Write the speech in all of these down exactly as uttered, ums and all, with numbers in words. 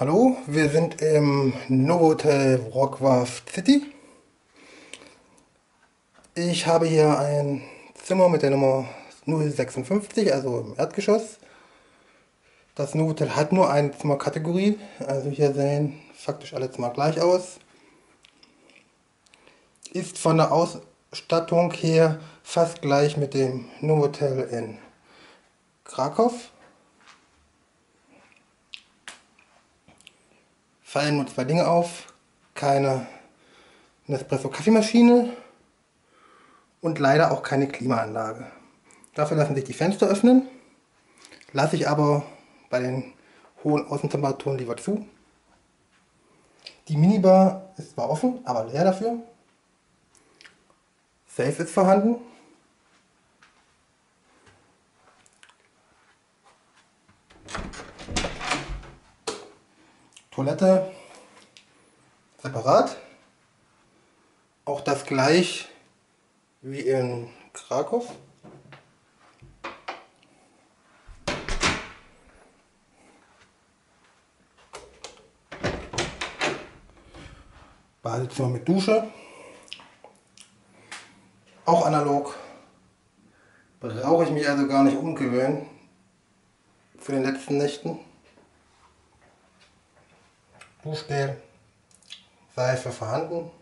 Hallo, wir sind im Novotel Wrocław City. Ich habe hier ein Zimmer mit der Nummer null sechsundfünfzig, also im Erdgeschoss. Das Novotel hat nur eine Zimmerkategorie, also hier sehen faktisch alle Zimmer gleich aus. Ist von der Ausstattung her fast gleich mit dem Novotel in Krakow. Fallen nur zwei Dinge auf: keine Nespresso-Kaffeemaschine und leider auch keine Klimaanlage. Dafür lassen sich die Fenster öffnen, lasse ich aber bei den hohen Außentemperaturen lieber zu. Die Minibar ist zwar offen, aber leer dafür. Safe ist vorhanden. Toilette separat. Auch das gleich wie in Krakow. Badezimmer mit Dusche. Auch analog. Brauche ich mich also gar nicht umgewöhnen für den letzten Nächten. Duschgel, Seife vorhanden.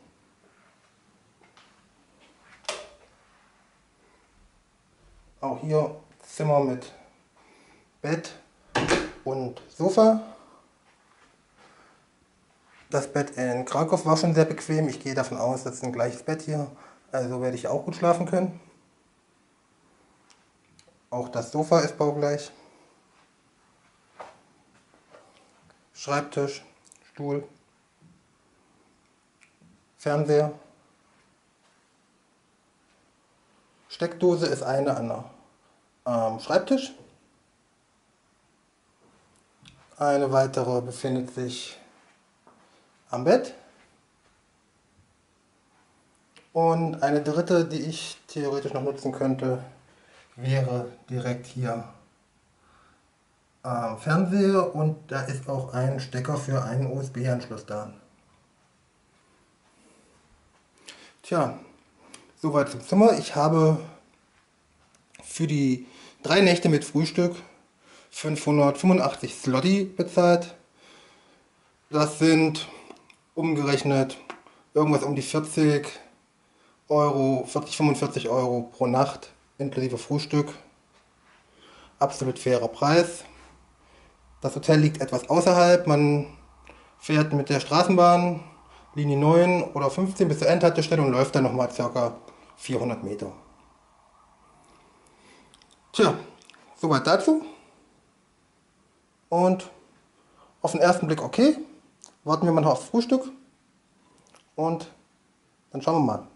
Auch hier Zimmer mit Bett und Sofa. Das Bett in Krakow war schon sehr bequem. Ich gehe davon aus, das ist ein gleiches Bett hier. Also werde ich auch gut schlafen können. Auch das Sofa ist baugleich. Schreibtisch, Stuhl, Fernseher. Steckdose ist eine an der ähm, Schreibtisch. Eine weitere befindet sich am Bett. Und eine dritte, die ich theoretisch noch nutzen könnte, wäre direkt hier am Fernseher, und da ist auch ein Stecker für einen U S B-Anschluss da. Tja, soweit zum Zimmer. Ich habe für die drei Nächte mit Frühstück fünfhundertfünfundachtzig Zloty bezahlt. Das sind umgerechnet irgendwas um die vierzig Euro, vierzig, fünfundvierzig Euro pro Nacht inklusive Frühstück. Absolut fairer Preis. Das Hotel liegt etwas außerhalb. Man fährt mit der Straßenbahn Linie neun oder fünfzehn bis zur Endhaltestelle und läuft dann nochmal ca. vierhundert Meter. Tja, soweit dazu. Und auf den ersten Blick okay. Warten wir mal noch aufs Frühstück und dann schauen wir mal.